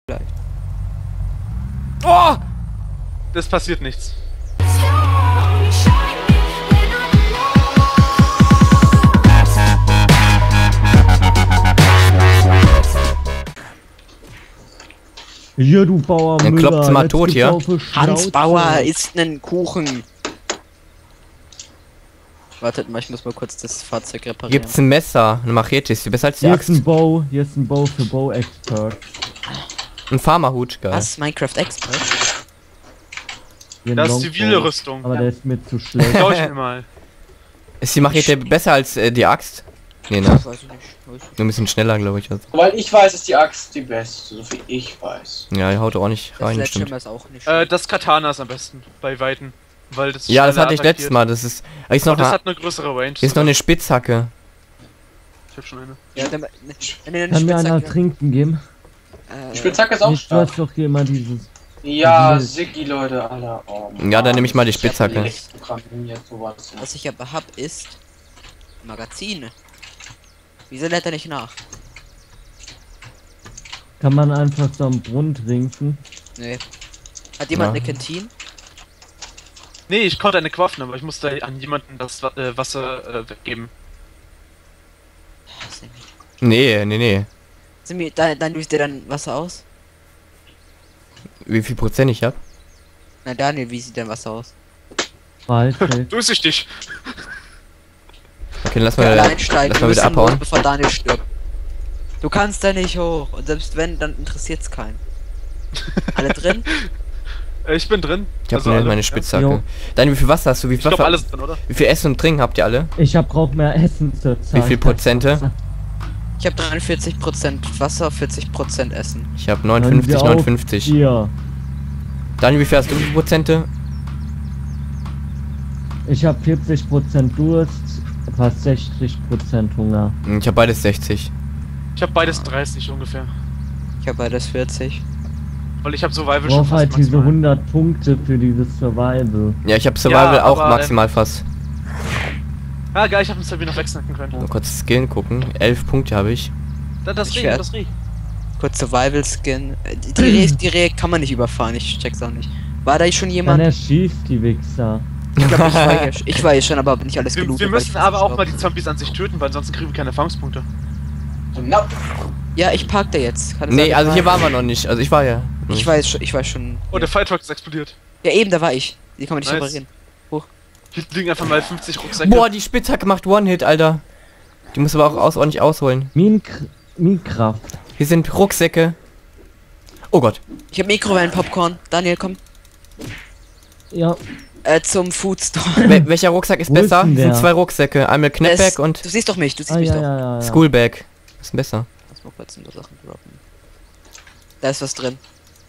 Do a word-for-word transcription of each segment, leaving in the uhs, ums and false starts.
Vielleicht. Oh! Das passiert nichts. Hier, du Bauer Dann Müller, klopft's mal jetzt tot gibt's hier. auf die Hans Schnauze. Bauer isst nen Kuchen. Wartet mal, ich muss mal kurz das Fahrzeug reparieren. Gibt's ein Messer, eine Machete, ist die besser als die Hier ist Axt. ein Bow, hier ist ein Bow für Bow-Expert. Ein Farmerhut, geil. Was? Minecraft Expert? Hier ein Das ist Longbow. zivile Rüstung. Aber der ist mir zu schlecht. Schau ich mir mal. Ist die Machete besser als äh, die Axt? Nee, ne? Weiß ich nicht. Weiß ich Nur ein bisschen schneller, glaube ich. Also. Weil ich weiß, ist die Axt die beste, so viel ich weiß. Ja, die haut auch nicht nicht. rein, Das stimmt. Sledgehammer ist auch nicht Äh, schlecht. das Katana ist am besten, bei Weitem. Weil das Ja, das schneller hatte ich attackiert. letztes Mal, das ist... Hier ist noch, Und das eine, hat eine größere Range. hier ist noch eine Spitzhacke. Ich hab schon eine. Ja, dann, ne, wenn ihr eine Kann mir einer Spitzhacke... trinken geben? Äh, Die Spitzhacke ist auch Nicht, du hast stark. doch hier immer dieses... Ja, dieses- Siggi, Leute, Alter. Oh, Ja, dann nehme ich mal die hab Spitzhacke. nichts programmiert, sowas. was ich aber hab, ist... Magazine. Wieso lädt er nicht nach? Kann man einfach so am Brunnen trinken? Nee. Hat jemand Ja. eine Kantine? Nee, ich konnte eine Quaffen, aber ich musste an jemanden das Wa- äh, Wasser äh, weggeben. Nee, nee, nee. Sind mir, dann, dann löst dir dann Wasser aus? Wie viel Prozent ich hab? Na Daniel, wie sieht dein Wasser aus? Waldfeld. Durchsichtig. Okay, lass Wir mal, alle einsteigen, lass wir mal wieder müssen los, abhauen. bevor Daniel stirbt. Du kannst da nicht hoch. Und selbst wenn, dann interessiert's keinen. Alle drin? Äh, ich bin drin. Ich hab Also nur alle, meine ja. Spitzhacke. Jo. Dann, wie viel Wasser hast du? Wie Ich viel, glaube Wasser- alles drin, oder? wie viel Essen und Trinken habt ihr alle? Ich hab brauch mehr Essen zur Zeit. Wie viel Prozente? Ich habe dreiundvierzig Prozent Wasser, vierzig Prozent Essen. Ich hab Hören neunundfünfzig, wir auf neunundfünfzig. Hier. Daniel, wie viel hast du? Wie viel Prozente? Ich hab vierzig Prozent Durst, fast sechzig Prozent Hunger. Hm, Ich hab beides sechzig. Ich habe beides dreißig ungefähr. Ich habe beides vierzig. Weil ich habe Survival Ich schon brauch fast halt diese maximal. hundert Punkte für dieses Survival. Ja, ich hab Survival Ja, auch aber, maximal fast. Ah, geil, ich habe einen Sabine noch wegsnacken können. Mal kurz Skillen gucken. elf Punkte habe ich. Da, das Ich Reh, werd- das Reh. Kurz Survival Skin. Äh, Die, die, Rehe, die Rehe kann man nicht überfahren, ich check's auch nicht. War da schon Dann jemand? erschießt die Wichser. Ich glaube, ich war hier, ich war hier schon, aber nicht alles Wir, gelootet. wir weil müssen ich aber auch nicht mal glaub. die Zombies an sich töten, weil ansonsten kriegen wir keine Erfahrungspunkte. Genau. Ja, ich park da jetzt. Kann es Nee, sein, also ich hier war- waren wir noch nicht. Also ich war ja. Ich weiß schon, ich war schon. Oh, der Firetruck ist explodiert. Ja, eben, da war ich. Die kann man nicht Nice. reparieren. Hier liegen einfach mal fünfzig Rucksäcke. Boah, die Spitzhacke macht One-Hit, Alter. Die muss aber auch aus ordentlich ausholen. Minkr Minecraft. Hier sind Rucksäcke. Oh Gott. Ich hab Mikrowellen-Popcorn. Daniel, komm. Ja, Äh, zum Food Store. Wel welcher Rucksack ist Wo ist besser? denn Das sind der? zwei Rucksäcke. Einmal Knapback Das- und Du siehst doch mich, du siehst ah, mich ja, doch. ja, ja, ja. Schoolbag. Was ist denn besser? Lass mal kurz ein paar Sachen droppen. Da ist was drin.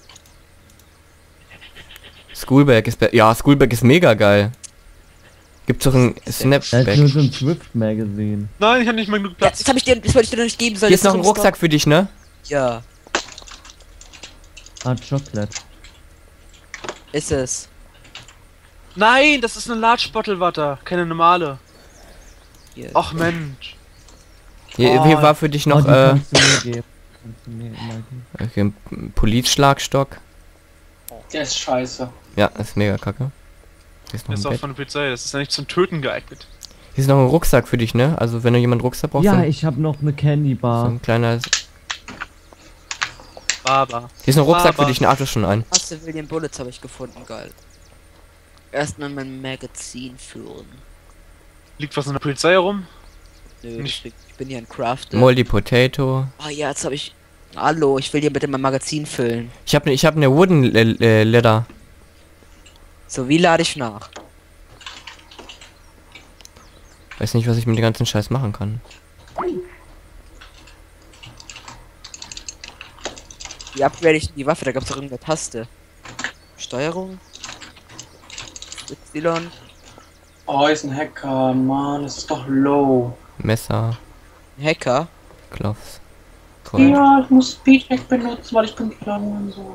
Schoolbag ist be Ja, Schoolbag ist mega geil. Gibt's doch ein Da ist Snapback. nur so ein Swift Magazine. Nein, ich habe nicht mal genug Ja, Platz. das hab ich dir, das wollte ich dir noch nicht geben sollen. Hier ist das noch ein drin Rucksack für dich, ne? doch- Ja, Ah, Chocolate. ist es. Nein, das ist eine Large Bottle Water, keine normale. Hier. Ach Mensch. Hier, Oh. hier war für dich Oh, noch die äh, kannst du mir geben. Kannst du mir immer geben. okay, ein Polizschlagstock. Der ist scheiße. Ja, das ist mega kacke. Hier ist noch Das ist ein auch Bett. von der Polizei, das ist ja nicht zum Töten geeignet. Hier ist noch ein Rucksack für dich, ne? Also wenn du jemand Rucksack brauchst, Ja, so, ich habe noch eine Candy so Bar. ein kleiner... Hier Baba. ist noch ein Rucksack für Aber- dich, ne? Ach, das ist schon ein. Erste William Bullets habe ich gefunden, geil. Erstmal mein Magazin führen. Liegt was in der Polizei herum? Nö, Nicht- ich, ich bin hier ein Crafter. Moldy Potato. Ah ja, jetzt habe ich... Hallo, ich will hier bitte mein Magazin füllen. Ich habe ne, ich hab eine Wooden Le äh, Leather. So, wie lade ich nach? Weiß nicht, was ich mit dem ganzen Scheiß machen kann. Wie upgrade ich denn die Waffe? Da gab es doch irgendeine Taste. Steuerung? Y? Oh, ist ein Hacker, Mann, das ist doch low. Messer, Hacker? Gloves. Cool. Ja, ich muss Speedhack benutzen, weil ich bin krank und so.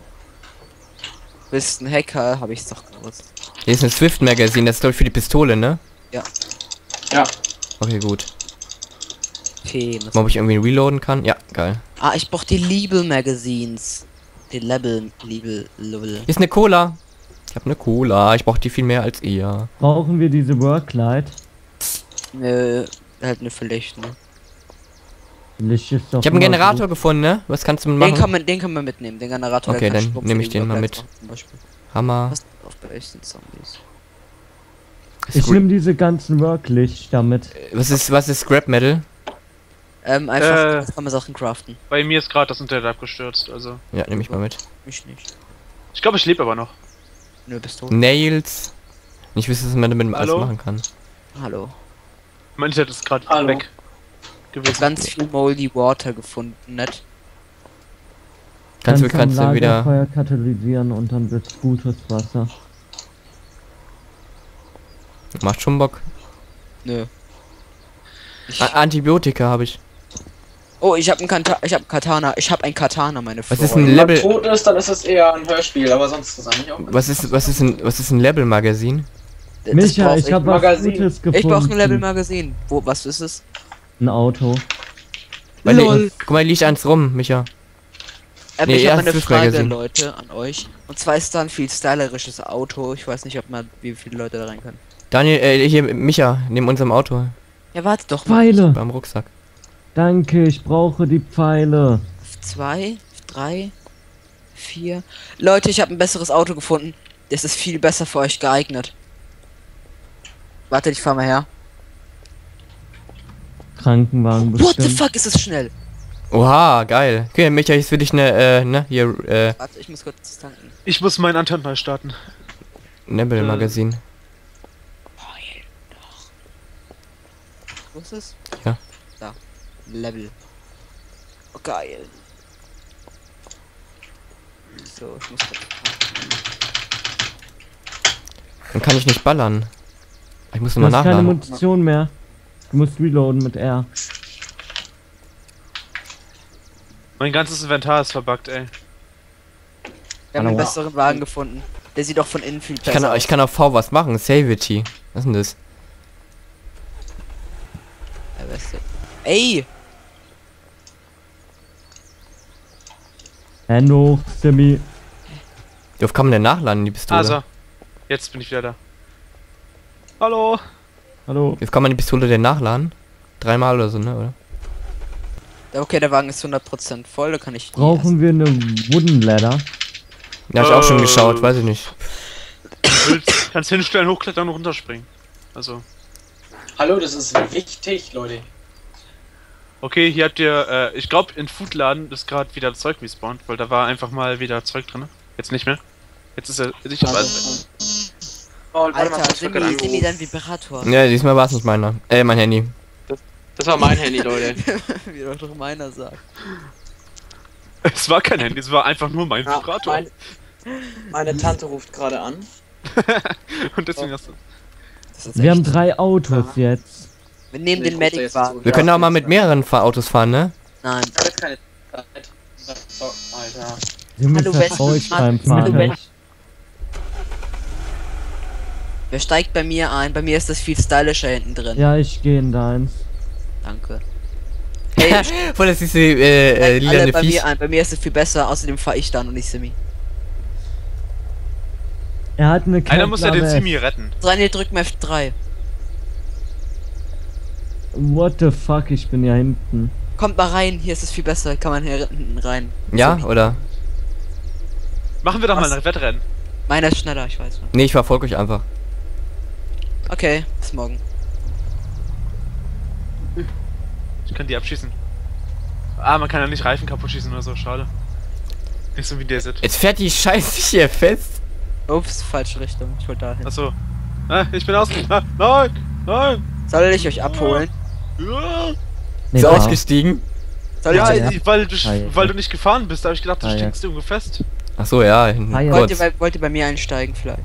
Bist ein Hacker, habe ich's doch gewusst. Hier ist ein Swift Magazine, das ist glaube ich für die Pistole, ne? Ja. Okay, gut. Okay, was- Mal, ob ich irgendwie reloaden kann? Ja, geil. Ah, ich brauch die Libel Magazines. den Level, Level, Level. Hier ist eine Cola. Ich habe eine Cola. Ich brauche die viel mehr als ihr. Brauchen wir diese Worklight? Nö, halt eine vielleicht, ne? Licht ist doch Ich habe einen immer Generator gefunden, ne? Was kannst du Den machen? kann man, den kann man mitnehmen, den Generator. Okay, der kann dann Strom nehme für ich die den mal Worklights mit. machen, zum Beispiel. Hammer. Passt auf, bei euch sind Zombies. gut. Ich nehme diese ganzen Worklicht damit. Was ist, was ist Scrap Metal? Ähm, einfach, Äh. jetzt kann man Sachen craften. Bei mir ist gerade das Internet abgestürzt, also. Ja, nehme ich mal mit. Mich nicht. Ich glaube, ich lebe aber noch. Nö, bist du. Nails. Ich wüsste, was man damit alles Hallo? machen kann. Hallo. Mein Internet ist gerade Hallo. weg Ich hab gewesen. ganz viel Moldy Water gefunden, nett. Kannst du, Ganz am kannst du wieder... Lagerfeuer katalysieren und dann wird's gutes Wasser. Macht schon Bock. Nö. Ich, A Antibiotika habe ich. oh, ich hab ein Kata ich hab Katana. Ich hab ein Katana, meine Was Freunde. ist ein Wenn man Level... tot ist, dann ist das eher ein Hörspiel, aber sonst ist das eigentlich auch. Was ist, was ist ein, was ist ein Level-Magazin? Das Micha, brauch ich habe was Magazin. Gutes gefunden. Ich brauche ein Level-Magazin. Wo, was ist es? Ein Auto. Weil Lol. die, guck mal, liegt eins rum, Micha. Ähm, Nee, ich habe erst eine fürs Frage, Magazin. Leute, an euch. Und zwar ist da ein viel stylerisches Auto. Ich weiß nicht, ob man, wie viele Leute da rein können. Daniel, äh, hier, Micha, neben unserem Auto. Ja, warte doch mal. Pfeile. Beim Rucksack. Danke, ich brauche die Pfeile. Zwei, drei, vier. Leute, ich habe ein besseres Auto gefunden. Das ist viel besser für euch geeignet. Warte, ich fahr mal her. Krankenwagen What the bestimmt. fuck, ist es schnell? Oha, geil. Okay, Micha, jetzt will ich eine, äh, ne, hier, äh, Warte, ich muss kurz tanken. Ich muss meinen Antennen neu starten. Nebel-Magazin. Heul doch. Wo ist es? Ja. Da. Level. Oh, geil. So, ich muss kurz tanken. Dann kann ich nicht ballern. Ich muss Du mal hast keine nachladen. Munition mehr. Du musst reloaden mit R. Mein ganzes Inventar ist verbuggt, ey. Wir haben einen Hallo. besseren Wagen gefunden. Der sieht doch von innen viel Ich besser kann, ich kann auf V was machen. Savity. Was ist denn das? Der Beste. Ey! Hände hoch, Simi. Wie oft kann man denn nachladen, die Pistole? Also, jetzt bin ich wieder da. Hallo. Hallo. Wie oft kann man die Pistole denn nachladen? Dreimal oder so, ne, oder? Ja, okay, der Wagen ist hundert Prozent voll, da kann ich die Brauchen wir eine Wooden Ladder? Ja, hab ich auch schon Äh. geschaut, weiß ich nicht. Du willst, kannst hinstellen, hochklettern und runterspringen. Also, Hallo, das ist wichtig, Leute. okay, hier habt ihr, äh, ich glaube, in Foodladen ist gerade wieder Zeug respawned, weil da war einfach mal wieder Zeug drin. Jetzt nicht mehr. Jetzt ist er sicher. Also, oh, warte mal, Alter, kurz, Simi, wird gerade Simi, dein angerufen. Vibrator. Ja, diesmal war es nicht meiner. Äh, mein Handy. Das war mein Handy, Leute. Wie doch doch meiner sagt. Es war kein Handy, es war einfach nur mein Ja, Vibrator. mein, meine Tante ruft gerade an. Und deswegen hast du. Das ist Wir haben echt- drei Autos jetzt. Wir nehmen Nee, den guck dir jetzt Medic-Wagen. zu. Wir können auch mal mit mehreren Fahr Autos fahren, ne? Nein. Ich hab jetzt keine Zeit. So, Alter. Simi Hallo, vertraue ich West- beim Hallo, Fahren. West- Wer steigt bei mir ein? Bei mir ist das viel stylischer hinten drin. Ja, ich gehe in deins. Danke. Hey, Voll, das ist die, äh, äh, steigt alle lilane bei Viech. mir ein. Bei mir ist es viel besser. Außerdem fahre ich dann und nicht Simi. Er hat eine Einer muss ja den Kevlar Simi retten. Daniel, drück mal F drei. What the fuck, ich bin ja hinten. Kommt mal rein. Hier ist es viel besser. Kann man hier hinten rein. Ja, Simi. oder? Machen wir doch Was? mal ein Wettrennen. Meiner ist schneller, ich weiß noch. Nee, ich verfolge euch einfach. Okay, bis morgen. Ich kann die abschießen. Ah, man kann ja nicht Reifen kaputt schießen oder so, schade. Nicht so wie der Sit. Jetzt fährt die Scheiße hier fest. Ups, falsche Richtung. Ich wollte dahin. Achso. Ah, ich bin aus. Ah, nein! Nein! Soll ich euch abholen? Ja, Nee, Ist ja. ausgestiegen? Soll ich ja, euch ja. weil du, Ah, ja. weil du nicht gefahren bist, da hab ich gedacht, du Ah, ja. stinkst irgendwo fest. Ach so, ja. hinten, Ah, ja. Wollt ihr, kurz. bei, wollt ihr bei mir einsteigen vielleicht?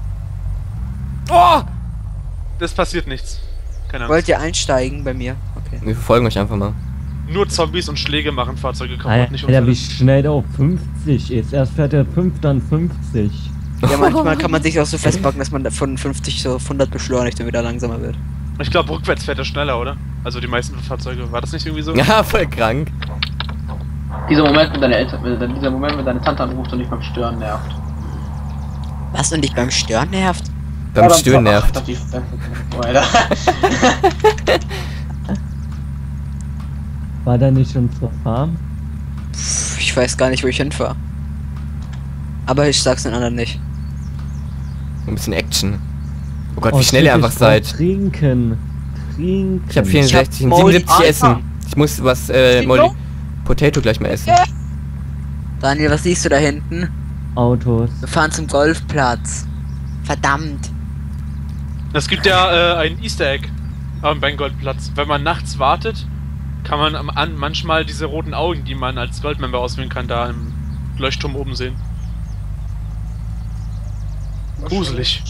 Oh! Das passiert nichts. Keine Ahnung. Wollt ihr einsteigen bei mir? Okay. Wir verfolgen euch einfach mal. Nur Zombies und Schläge machen Fahrzeuge kaputt, Alter, nicht wie Unfälle. schnell der auf fünfzig ist. Erst fährt er fünf, dann fünfzig. Ja, manchmal kann man sich auch so festpacken, dass man von fünfzig so auf hundert beschleunigt und wieder langsamer wird. Ich glaube, rückwärts fährt er schneller, oder? Also die meisten Fahrzeuge. War das nicht irgendwie so? Ja, voll krank. Dieser Moment, wenn deine Eltern, wenn, dieser Moment, wenn deine Tante anruft und dich beim Stören nervt. Was und dich beim Stören nervt? Beim Ja, Stören Ach, nervt. doch, die- Oh, Alter. War da nicht unsere Farm? Pff, ich weiß gar nicht, wo ich hinfahre. Aber ich sag's den anderen nicht. Ein bisschen Action. Oh Gott, Oh, wie schnell ihr shit, einfach ich brauch seid. Trinken. Trinken. Ich habe vierundsechzig und Moldy siebenundsiebzig essen. Alpha. Ich muss was, äh, Molly Potato gleich mal essen. Daniel, was siehst du da hinten? Autos. Wir fahren zum Golfplatz. Verdammt. Es gibt ja äh, ein Easter Egg am Bengoldplatz. Wenn man nachts wartet, kann man am, an, manchmal diese roten Augen, die man als Goldmember auswählen kann, da im Leuchtturm oben sehen. Gruselig.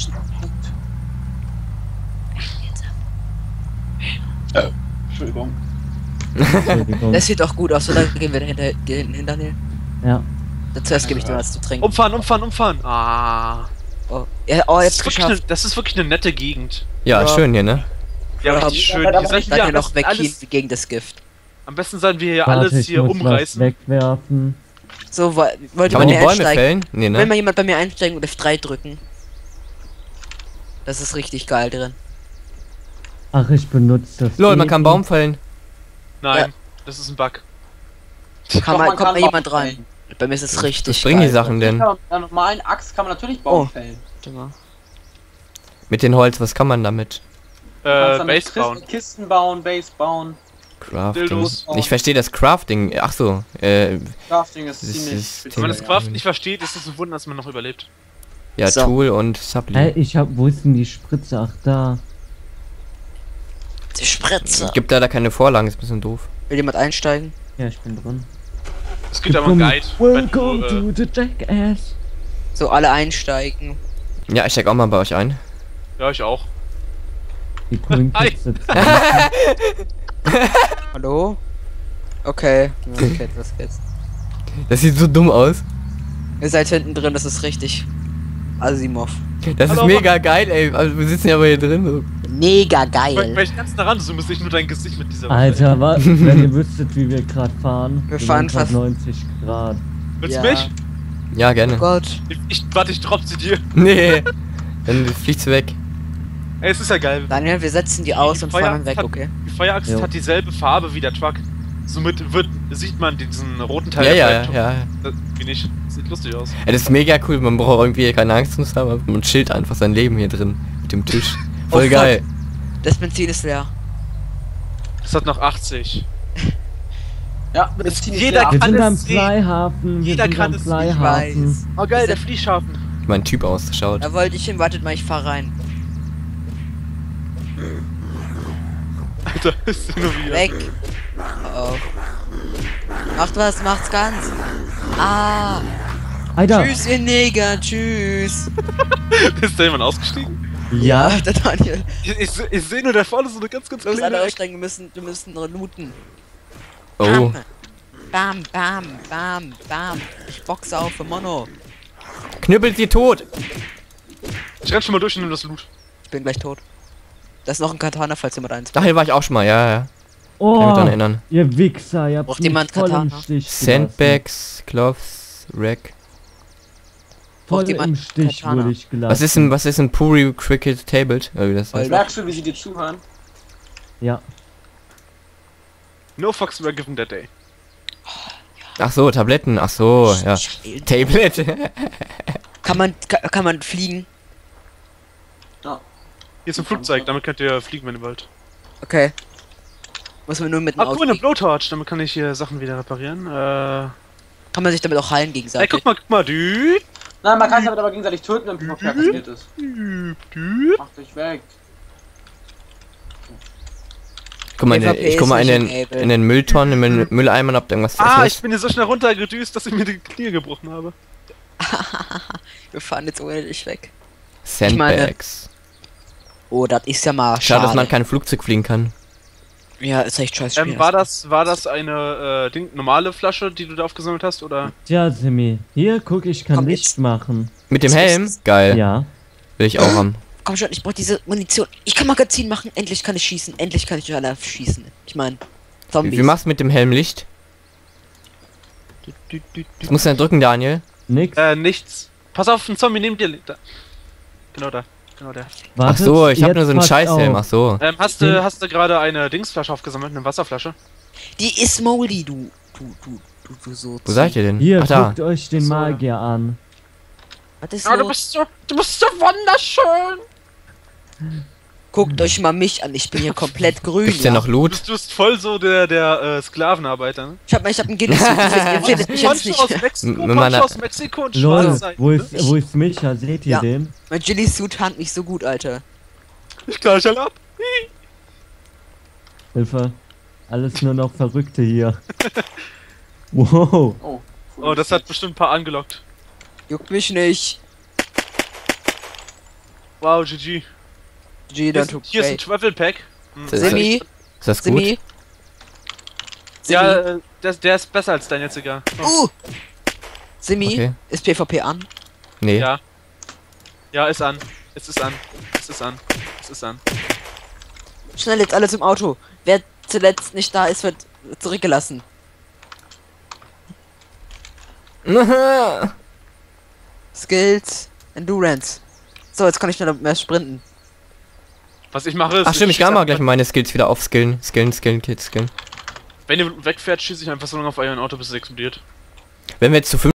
Entschuldigung. Entschuldigung. Das sieht doch gut aus, oder? Gehen wir dahinter, gehen hin, Daniel. Ja. Zuerst gebe ich dir was zu trinken. Umfahren, umfahren, umfahren. Ah. Oh, ja, oh Das jetzt ist, wirklich eine, geschafft. das ist wirklich eine nette Gegend. Ja, Ja. schön hier, ne? Ja, Ja, richtig schön. aber Hier soll ich Daniel hier noch am weg besten hier alles, gegen das Gift. am besten sollen wir hier Warte, alles ich hier muss was umreißen. wegwerfen. So, wo, wollte Kann man die mir Bäume einsteigen? fällen? Nee, Will ne? mal jemand bei mir einsteigen und F drei drücken? Das ist richtig geil drin. Ach, ich benutze das. Lol, man kann eben. Baum fällen. Nein, Ja. das ist ein Bug. Kann Doch, mal, man kommt kann mal jemand Baum rein. fällen. Bei mir ist es richtig Was bringen die geil. Sachen denn? Ja, mit einer normalen Axt kann man natürlich Baum Oh. fällen. Warte mal. Mit den Holz, was kann man damit? Du kannst Äh, damit Base Kisten- bauen. Kisten bauen, Base bauen. Crafting. Dildos. Ich verstehe das Crafting. Ach so, äh, Crafting ist Das ziemlich... ist Wenn man das Ja. Craft nicht versteht, ist es ein Wunder, dass man noch überlebt. ja, So. Tool und Hä, Supply. ich hab. Wo ist denn die Spritze? Ach, da. Die Spritze. Gibt da da keine Vorlagen, ist ein bisschen doof. Will jemand einsteigen? Ja, ich bin drin. Es gibt aber einen Guide. Wenn Welcome du, äh, to the Jackass. So, alle einsteigen. Ja, ich steig auch mal bei euch ein. ja, ich auch. Die coolen Hi. Kids sitzen. Hallo? Okay. Okay, was geht's? Das sieht so dumm aus. Ihr seid hinten drin, das ist richtig. Asimov. Das Hallo, ist mega geil, ey. Also, wir sitzen ja aber hier drin. So. Mega Weil, geil. weil ich ganz nah ran zoome, muss ich nur dein Gesicht mit dieser Alter, was? Wenn ihr wüsstet, wie wir gerade fahren. Wir fahren sind grad fast- neunzig Grad. Willst Ja. du mich? Ja, Oh gerne. Gott. Ich, ich warte, ich drop sie dir. Nee. Dann fliegt's weg. Ey, es ist ja geil. Daniel, wir setzen die aus und Feuer- fahren dann weg, hat- okay? Die Feueraxt Jo. hat dieselbe Farbe wie der Truck. Somit wird, sieht man diesen roten Teil. Ja, der ja, ja, Feuertruck. ja. Das, wie nicht. Sieht lustig aus. Ja, das ist mega cool. Man braucht irgendwie keine Angst zu haben. Man chillt einfach sein Leben hier drin. Mit dem Tisch. Voll Oh, fuck. geil. Das Benzin ist leer. Es hat noch achtzig. Ja, mit dem ziemlich Jeder leer. Wir kann sind es am sehen. Flyhafen. Wir Jeder sind kann am es, ich Flyhafen. weiß. Oh geil, der Fliehschafen. Wie mein Typ ausschaut. Da wollte ich hin, wartet mal, ich fahr rein. Alter, ist nur wieder. Weg. Oh. Macht was, macht's ganz. Ah. Alter, Tschüss, ihr Neger, tschüss. Ist da jemand ausgestiegen? ja. Der Daniel. Ich, ich, ich sehe nur da vorne so eine ganz, ganz Du musst alle kleine Ecke. aussteigen, wir müssen, wir müssen looten. Oh. Bam, bam, bam, bam. Ich boxe auf für Mono. Knüppelt sie tot. Ich renn schon mal durch und nimm das Loot. Ich bin gleich tot. Da ist noch ein Katana, falls jemand eins. Ach, hier war ich auch schon mal. Ja, ja. Kann mich Oh, dran erinnern. ihr Wichser, ihr habt Braucht mich jemand voll im Katana? Stich gelassen. Sandbags, Cloths, Rack. Voll Braucht jemand im Stich Katana? wurde ich gelassen. Was ist ein, was ist ein Puri Cricket Tabled? Oder wie das heißt? Merkst du, wie sie dir zuhören? Ja. No fucks were given that day. Ach so, Tabletten. Ach so, ja. Tablet. Kann man, kann, kann man fliegen? Hier ist ein Flugzeug, damit könnt ihr fliegen, wenn ihr wollt. Okay. Muss man nur mit dem Ah, Auto. cool, eine Blowtorch, damit kann ich hier Sachen wieder reparieren. Äh. Kann man sich damit auch heilen Ey, gegenseitig? guck mal, guck mal, Dude. Nein, man kann es damit aber gegenseitig töten, wenn man kassiert ist. Dude, Dude. Mach dich weg. Guck mal, in den, PvP ich guck mal in ist den, nicht enabled. in den Mülltonnen, in den Mülleimern, ob da irgendwas zu Ah, essen ich ist. bin hier so schnell runtergedüst, dass ich mir die Knie gebrochen habe. Wir fahren jetzt ohne dich weg. Sandbags. Oh, das ist ja mal Schade, schade. dass man kein Flugzeug fliegen kann. Ja, ist echt scheiße. Ähm, war das, war das eine äh, Ding, normale Flasche, die du da aufgesammelt hast, oder? Tja, Simi. Hier, guck, ich kann Komm, Licht jetzt. machen. Mit dem Was Helm? ist Geil. Ja. Will ich auch haben. Komm schon, ich brauch diese Munition. Ich kann Magazin machen. Endlich kann ich schießen. Endlich kann ich alle schießen. Ich meine, Wie, Zombies. wie machst du mit dem Helm Licht? Was musst du denn drücken, Daniel? Nix. Äh, nichts. Pass auf, ein Zombie neben dir. Da. Genau da. Genau der. Ach Wartet, so, ich habe jetzt nur so einen passt Scheißhelm. auf. Ach so. Ähm, hast du, hast du gerade eine Dingsflasche aufgesammelt, eine Wasserflasche? Die ist moldy, du. Du, du, du, du so. Wo seid ihr denn? Hier, Ach da. guckt euch den So. Magier an. Was ist Ja, du los? bist so, du bist so wunderschön. Guckt euch mal mich an, ich bin hier komplett grün. Gibt's Ja. denn noch Du Loot? bist, du bist voll so der, der äh, Sklavenarbeiter, ne? Ich hab, ich hab einen Guinness. Ihr findet mich jetzt Poncho aus nicht. Mexiko, M- meine- Poncho aus Mexiko und Lol, schwarz sein. wo ne? ist, wo ist Micha? Seht ihr Ja. den? Mein Jilly-Suit hand mich so gut, Alter. Ich knall schon ab. Hilfe. Alles nur noch Verrückte hier. Wow. Oh, Oh, das hat bestimmt ein paar angelockt. Juckt mich nicht. Wow, G G. G, Hier dann ist, tut hier ist ein great. Travel Pack. Hm. Das ist- Simi, Ist das gut? Simi. Simi. Ja, äh, der, der ist besser als dein jetziger. Oh. Uh! Simi, Okay. ist PvP an? Nee. Ja. Ja, ist an. Es ist an. Es ist an. Es ist an. Schnell jetzt alles im Auto. Wer zuletzt nicht da ist, wird zurückgelassen. Skills, Endurance. So, jetzt kann ich schneller mehr sprinten. Was ich mache ist. Ach stimmt, ich schieß kann mal einfach- gleich meine Skills wieder aufskillen. Skillen, skillen, Kids, skillen. Wenn ihr wegfährt, schieße ich einfach so lange auf euer Auto, bis es explodiert. Wenn wir jetzt zu fünf